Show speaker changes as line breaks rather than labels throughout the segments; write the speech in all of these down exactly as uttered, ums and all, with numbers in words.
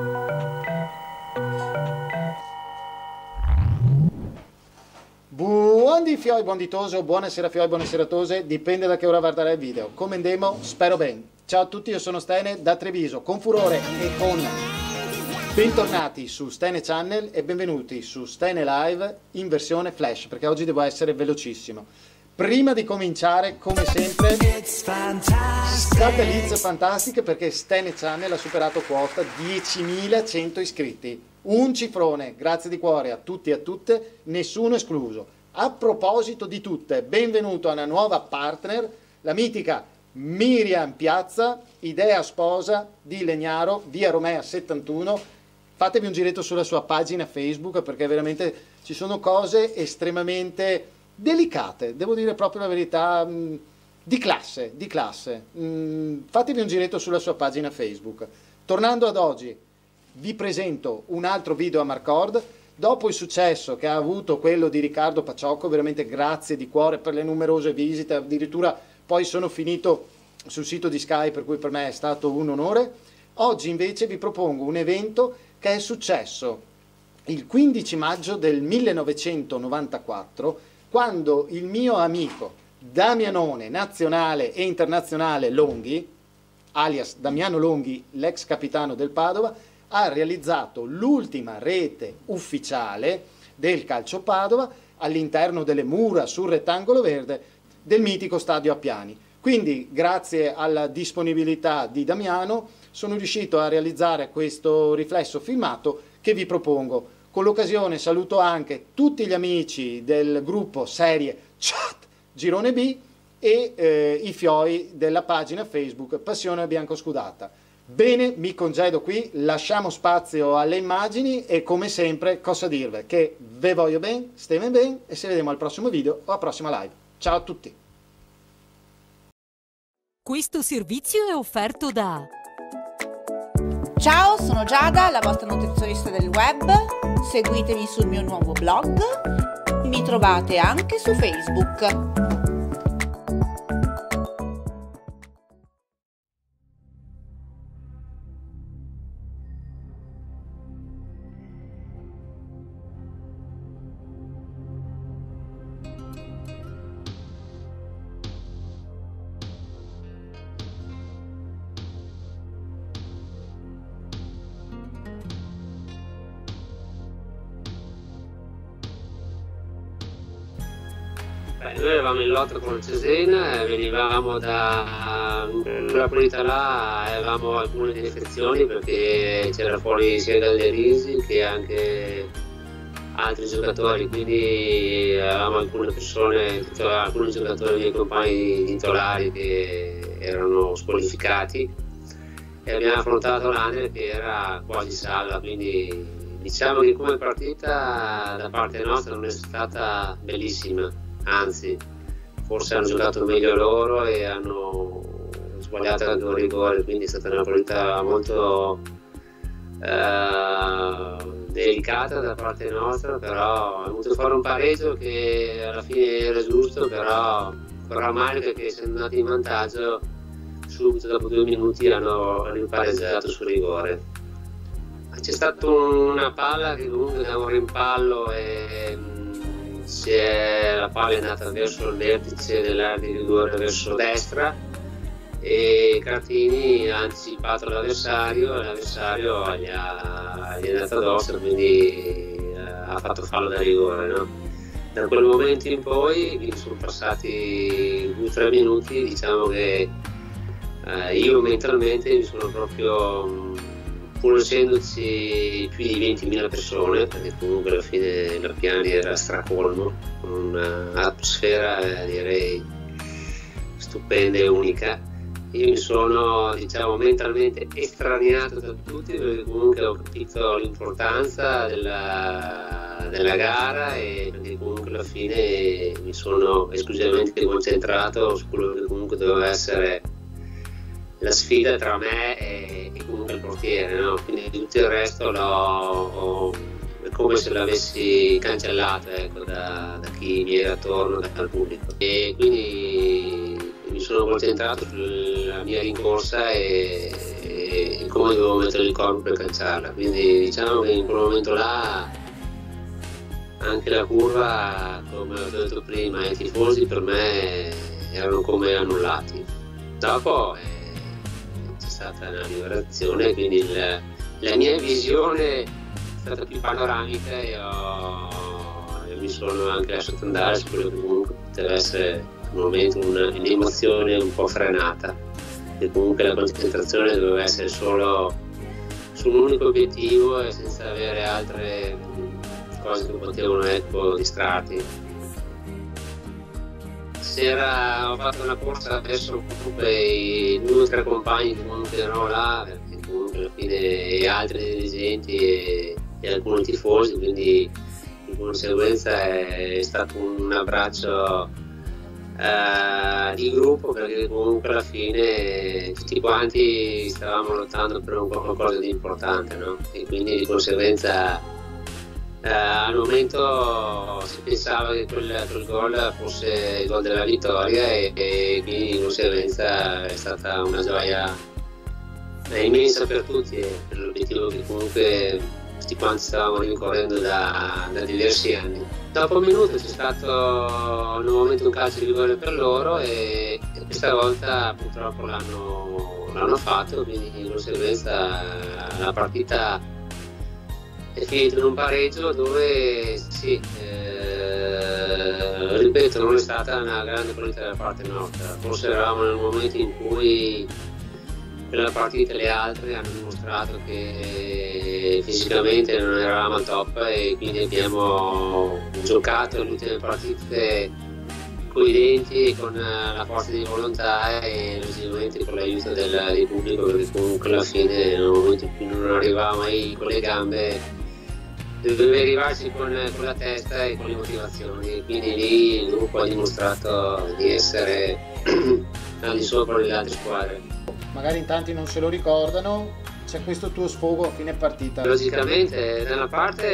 Buondì fioi, buonditoso, buonasera fioi, buonasera tose, dipende da che ora guardare il video. Come andemo? Spero bene. Ciao a tutti, io sono Stene da Treviso, con furore e con... Bentornati su Stene Channel e benvenuti su Stene Live in versione flash, perché oggi devo essere velocissimo. Prima di cominciare, come sempre, satellite fantastiche, perché Stene Channel ha superato quota diecimilacento iscritti. Un cifrone, grazie di cuore a tutti e a tutte, nessuno escluso. A proposito di tutte, benvenuto a una nuova partner, la mitica Miriam Piazza, idea sposa di Legnaro, via Romea settantuno. Fatevi un giretto sulla sua pagina Facebook, perché veramente ci sono cose estremamente delicate, devo dire proprio la verità, mh, di classe, di classe. Mh, fatevi un giretto sulla sua pagina Facebook. Tornando ad oggi, vi presento un altro video a Marcord. Dopo il successo che ha avuto quello di Riccardo Paciocco, veramente grazie di cuore per le numerose visite, addirittura poi sono finito sul sito di Sky, per cui per me è stato un onore. Oggi invece vi propongo un evento che è successo il quindici maggio del millenovecentonovantaquattro, quando il mio amico Damianone, nazionale e internazionale Longhi, alias Damiano Longhi, l'ex capitano del Padova, ha realizzato l'ultima rete ufficiale del calcio Padova all'interno delle mura sul rettangolo verde del mitico stadio Appiani. Quindi, grazie alla disponibilità di Damiano, sono riuscito a realizzare questo riflesso filmato che vi propongo. Con l'occasione saluto anche tutti gli amici del gruppo Serie Chat Girone B e eh, i fioi della pagina Facebook Passione Biancoscudata. Bene, mi congedo qui, lasciamo spazio alle immagini e come sempre cosa dirvi? Che ve voglio bene, stemmen bene e ci vediamo al prossimo video o alla prossima live. Ciao a tutti!
Questo servizio è offerto da...
Ciao, sono Giada, la vostra nutrizionista del web. Seguitemi sul mio nuovo blog. Mi trovate anche su Facebook.
Beh, noi eravamo in lotta con il Cesena, venivamo da quella partita là, avevamo alcune defezioni perché c'era fuori sia Gallerisi che anche altri giocatori, quindi avevamo alcune persone, alcuni giocatori miei compagni titolari che erano squalificati e abbiamo affrontato l'Ander che era quasi salva, quindi diciamo che come partita da parte nostra non è stata bellissima. Anzi, forse hanno giocato meglio loro e hanno sbagliato anche un rigore, quindi è stata una partita molto eh, delicata da parte nostra, però abbiamo voluto fare un pareggio che alla fine era giusto, però con rammarico che essendo andati in vantaggio subito dopo due minuti hanno rimpareggiato sul rigore. C'è stata una palla che comunque da un rimpallo e è, la palla è andata verso il vertice dell'area di rigore verso destra e Cartini ha anticipato l'avversario e l'avversario gli, gli è andato addosso, quindi eh, ha fatto fallo da rigore, no? Da quel momento in poi, quindi sono passati due o tre minuti, diciamo che eh, io mentalmente mi sono proprio, pur essendoci più di ventimila persone, perché comunque alla fine l'Appiani era stracolmo, con un'atmosfera eh, direi stupenda e unica, io mi sono, diciamo, mentalmente estraniato da tutti, perché comunque ho capito l'importanza della, della gara e perché comunque alla fine mi sono esclusivamente concentrato su quello che comunque doveva essere la sfida tra me e, e comunque il portiere, no? Quindi tutto il resto l'ho, è come se l'avessi cancellato, ecco, da, da chi mi era attorno, dal pubblico. E quindi mi sono concentrato sulla mia rincorsa e, e e, e come dovevo mettere il corpo per calciarla, quindi diciamo che in quel momento là anche la curva, come ho detto prima, i tifosi per me erano come annullati. Dopo eh, c'è stata una liberazione, quindi il, la mia visione è stata più panoramica e ho, io mi sono anche lasciato andare su quello che comunque poteva essere un momento, una, un'emozione un po' frenata, e comunque la concentrazione doveva essere solo su un unico obiettivo e senza avere altre cose che potevano, ecco, distrarti. Sera ho fatto una corsa, adesso comunque i due o tre compagni che comunque erano là, perché comunque alla fine e altri dirigenti e, e alcuni tifosi, quindi di conseguenza è stato un abbraccio eh, di gruppo, perché comunque alla fine tutti quanti stavamo lottando per un qualcosa di importante, no? E quindi di conseguenza Uh, al momento si pensava che quel, quel gol fosse il gol della vittoria e, e quindi di conseguenza è stata una gioia immensa per tutti e per l'obiettivo che comunque tutti quanti stavamo rincorrendo da, da diversi anni. Dopo un minuto c'è stato nuovamente un calcio di rigore per loro e, e questa volta purtroppo l'hanno, l'hanno fatto, quindi di conseguenza la partita è finito in un pareggio dove sì, eh, ripeto, non è stata una grande qualità da parte nostra, forse eravamo nel momento in cui quella partita e le altre hanno dimostrato che fisicamente non eravamo al top e quindi abbiamo giocato le ultime partite con i denti e con la forza di volontà e logicamente con l'aiuto del, del pubblico, perché comunque alla fine nel momento in cui non arrivava mai con le gambe doveva arrivarci con, con la testa e con le motivazioni, quindi lì il gruppo ha dimostrato di essere al di sopra delle altre squadre.
Magari in tanti non se lo ricordano, c'è questo tuo sfogo a fine partita.
Logicamente da una parte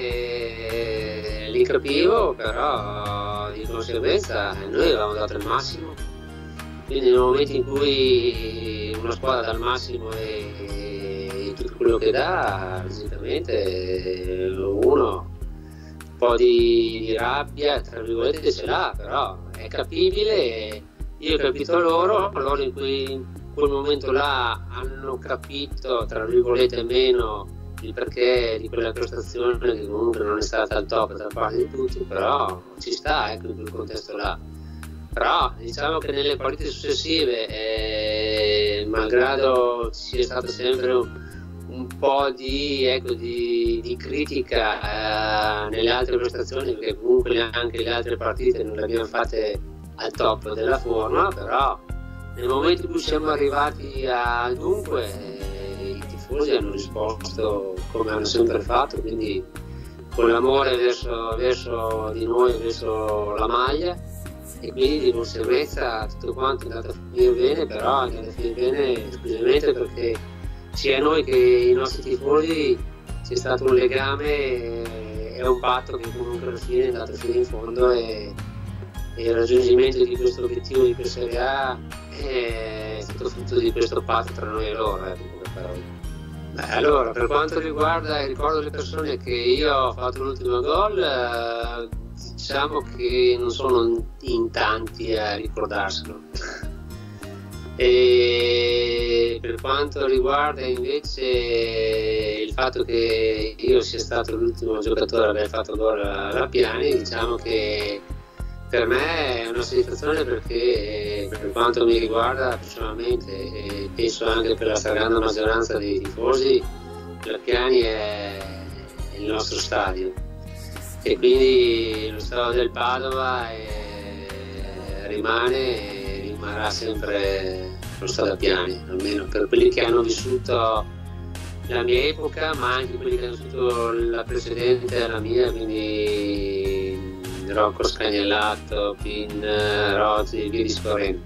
eh, li capivo, però di conseguenza noi avevamo dato il massimo, quindi nel momento in cui una squadra dà il massimo e tutto quello che dà, logicamente uno un po' di, di rabbia tra virgolette ce l'ha, però è capibile. Io ho capito loro, loro in, cui, in quel momento là hanno capito tra virgolette meno il perché di quella prestazione che comunque non è stata al top da parte di tutti, però ci sta, ecco, in quel contesto là. Però diciamo che nelle partite successive eh, malgrado ci sia stato sempre un, un po' di, ecco, di, di critica eh, nelle altre prestazioni, perché comunque anche le altre partite non le abbiamo fatte al top della forma, però nel momento in cui siamo arrivati a dunque eh, i tifosi hanno risposto come hanno sempre fatto, quindi con l'amore verso, verso di noi, verso la maglia, e quindi di conseguenza tutto quanto è andato a finire bene, però è andato a finire bene esclusivamente perché sia noi che i nostri tifosi c'è stato un legame e un patto che comunque alla fine è andato fino in fondo e, e il raggiungimento di questo obiettivo di Serie A è stato frutto di questo patto tra noi e loro, eh, in poche parole. Beh, allora, per quanto riguarda il ricordo delle persone che io ho fatto l'ultimo gol, eh, diciamo che non sono in tanti a ricordarselo. E per quanto riguarda invece il fatto che io sia stato l'ultimo giocatore ad aver fatto gol alla Piani, diciamo che per me è una soddisfazione, perché per quanto mi riguarda personalmente e penso anche per la stragrande maggioranza dei tifosi, la Piani è il nostro stadio e quindi lo stadio del Padova è, rimane e rimarrà sempre lo stadio Piani, almeno per quelli che hanno vissuto la mia epoca, ma anche quelli che hanno vissuto la precedente alla mia, quindi Rocco Scagnellato, Pin, Rozzi, via discorrendo.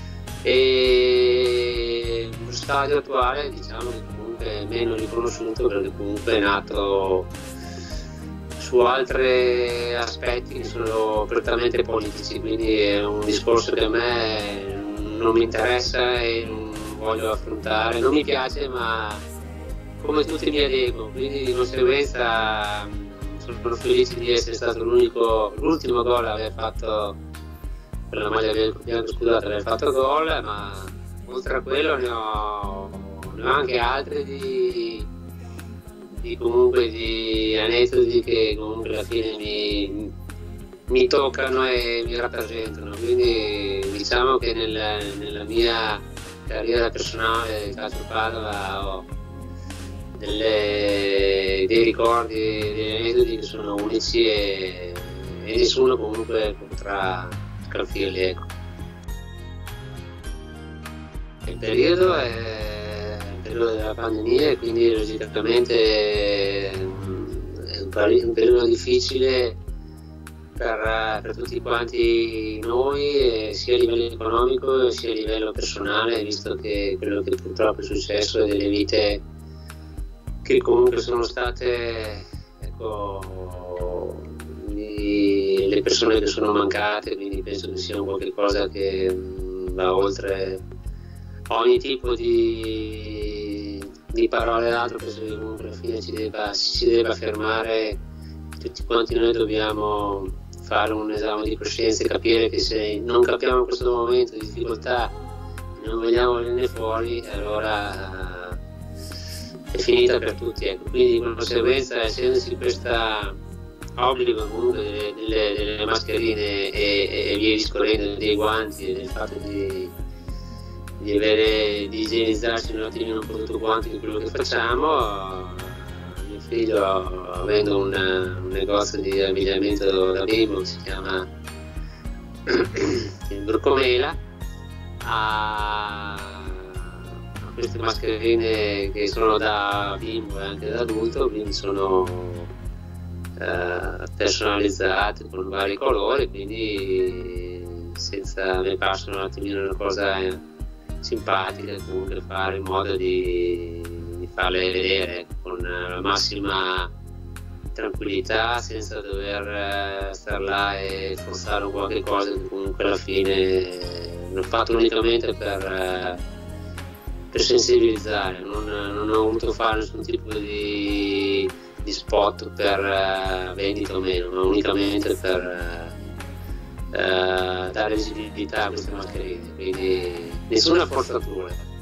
E lo stadio attuale diciamo che comunque è meno riconosciuto, perché comunque è nato su altri aspetti che sono prettamente politici, quindi è un discorso che a me non mi interessa e non voglio affrontare, non mi piace, ma come tutti mi adeguo, quindi di conseguenza sono felice di essere stato l'unico, l'ultimo gol a aver fatto per la maglia bianco-scudata, aver fatto gol, ma oltre a quello ne ho, ne ho anche altri di, di comunque di aneddoti che comunque alla fine mi, mi toccano e mi rappresentano, quindi diciamo che nel, nella mia carriera personale del calcio Padova ho delle, dei ricordi, degli aneddoti che sono unici e, e nessuno comunque potrà scalfirli, ecco. Il periodo è il periodo della pandemia e quindi logicamente è un, un periodo difficile per, per tutti quanti noi, sia a livello economico sia a livello personale, visto che quello che purtroppo è successo è delle vite che comunque sono state, ecco, le persone che sono mancate, quindi penso che sia un qualche cosa che va oltre ogni tipo di, di parole d'altro. Penso che comunque alla fine ci debba, si debba fermare, tutti quanti noi dobbiamo fare un esame di coscienza e capire che se non capiamo questo momento di difficoltà e non vogliamo venire fuori, allora è finita per tutti, ecco. Quindi di conseguenza, essendoci questo obbligo comunque delle, delle, delle mascherine e, e via discorrendo, dei guanti, del fatto di, di avere di igienizzarci un attimino un po' tutto quanto di quello che facciamo, mio figlio, avendo un, un negozio di abbigliamento da bimbo che si chiama il Brocomela, ha queste mascherine che sono da bimbo e anche da adulto, quindi sono eh, personalizzate con vari colori, quindi senza ne passano un attimino una cosa simpatica, comunque fare in modo di, di farle vedere con la massima tranquillità, senza dover star là e forzare un qualche cosa che comunque alla fine l'ho fatto unicamente per per sensibilizzare, non, non ho voluto fare nessun tipo di, di spot per uh, vendita o meno, ma unicamente per uh, uh, dare visibilità a queste mascherine, quindi nessuna forzatura.